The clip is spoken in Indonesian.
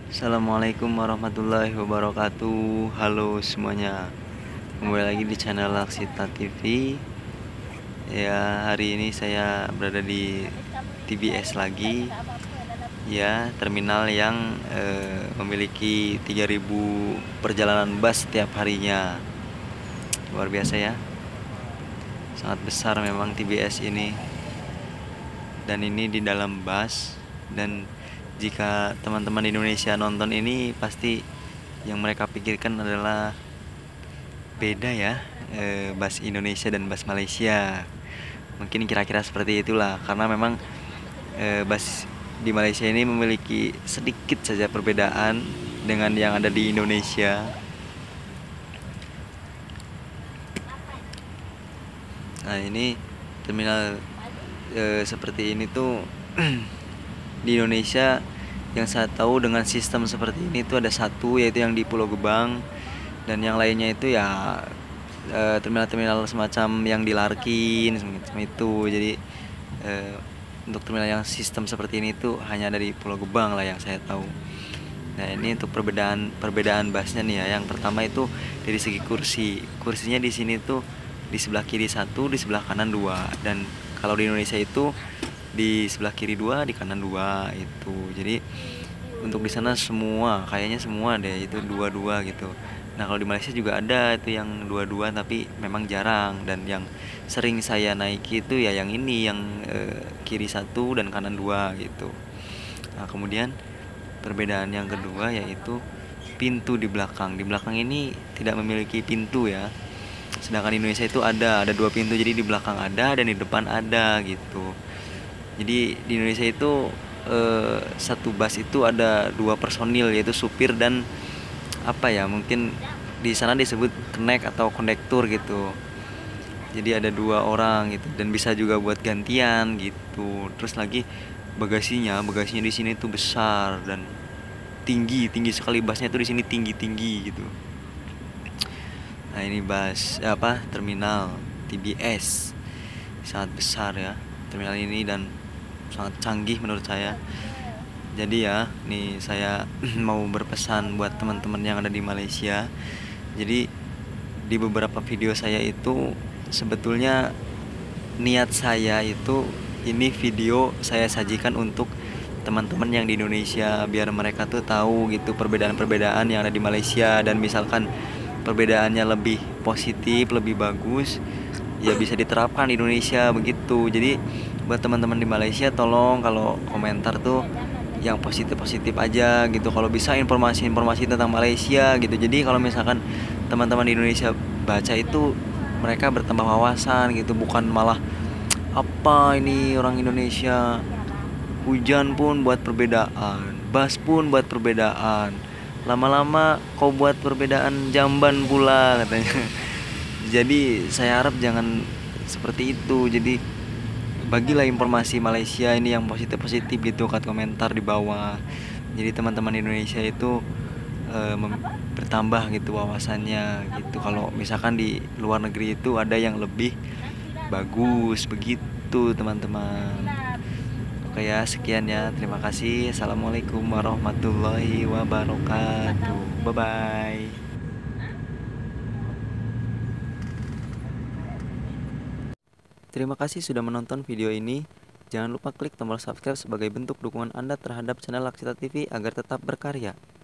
Assalamualaikum warahmatullahi wabarakatuh. Halo semuanya, kembali lagi di channel Laksita TV. Ya, hari ini saya berada di TBS lagi. Ya, terminal yang memiliki 3.000 perjalanan bus setiap harinya. Luar biasa ya. Sangat besar memang TBS ini. Dan ini di dalam bus. Dan jika teman-teman di Indonesia nonton ini, pasti yang mereka pikirkan adalah beda ya, bus Indonesia dan bus Malaysia. Mungkin kira-kira seperti itulah, karena memang bus di Malaysia ini memiliki sedikit saja perbedaan dengan yang ada di Indonesia. Nah, ini terminal seperti ini tuh di Indonesia yang saya tahu dengan sistem seperti ini tuh ada satu, yaitu yang di Pulau Gebang, dan yang lainnya itu ya terminal-terminal semacam yang di Larkin semacam itu. Jadi untuk terminal yang sistem seperti ini tuh hanya dari Pulau Gebang lah yang saya tahu. Nah, ini untuk perbedaan busnya nih ya. Yang pertama itu dari segi kursi. Kursinya di sini tuh di sebelah kiri satu, di sebelah kanan dua. Dan kalau di Indonesia itu di sebelah kiri dua, di kanan dua itu. Jadi untuk di sana semua, kayaknya semua deh itu dua-dua gitu. Nah, kalau di Malaysia juga ada itu yang dua-dua, tapi memang jarang. Dan yang sering saya naiki itu ya yang ini, yang kiri satu dan kanan dua gitu. Nah, kemudian perbedaan yang kedua yaitu pintu di belakang. Di belakang ini tidak memiliki pintu ya. Sedangkan di Indonesia itu ada dua pintu, jadi di belakang ada dan di depan ada gitu. Jadi di Indonesia itu satu bus itu ada dua personil, yaitu supir dan apa ya, mungkin di sana disebut kenek atau kondektur gitu. Jadi ada dua orang gitu, dan bisa juga buat gantian gitu. Terus lagi bagasinya di sini tuh besar dan tinggi sekali. Busnya tuh di sini tinggi gitu. Nah, ini terminal TBS sangat besar ya terminal ini, dan sangat canggih menurut saya. Jadi ya, nih saya mau berpesan buat teman-teman yang ada di Malaysia. Jadi di beberapa video saya itu sebetulnya niat saya itu, ini video saya sajikan untuk teman-teman yang di Indonesia, biar mereka tuh tahu gitu perbedaan-perbedaan yang ada di Malaysia, dan misalkan perbedaannya lebih positif, lebih bagus, ya bisa diterapkan di Indonesia begitu. Jadi buat teman-teman di Malaysia, tolong kalau komentar tuh yang positif-positif aja gitu. Kalau bisa informasi-informasi tentang Malaysia gitu. Jadi kalau misalkan teman-teman di Indonesia baca itu, mereka bertambah wawasan gitu, bukan malah apa ini orang Indonesia, hujan pun buat perbedaan, bas pun buat perbedaan, lama-lama kau buat perbedaan jamban pula katanya. Jadi saya harap jangan seperti itu. Jadi bagilah informasi Malaysia ini yang positif-positif gitu, kat komentar di bawah. Jadi teman-teman Indonesia itu bertambah gitu wawasannya gitu. Kalau misalkan di luar negeri itu ada yang lebih bagus begitu teman-teman. Oke ya, sekian ya, terima kasih. Assalamualaikum warahmatullahi wabarakatuh. Bye bye. Terima kasih sudah menonton video ini. Jangan lupa klik tombol subscribe sebagai bentuk dukungan Anda terhadap channel Laksita TV agar tetap berkarya.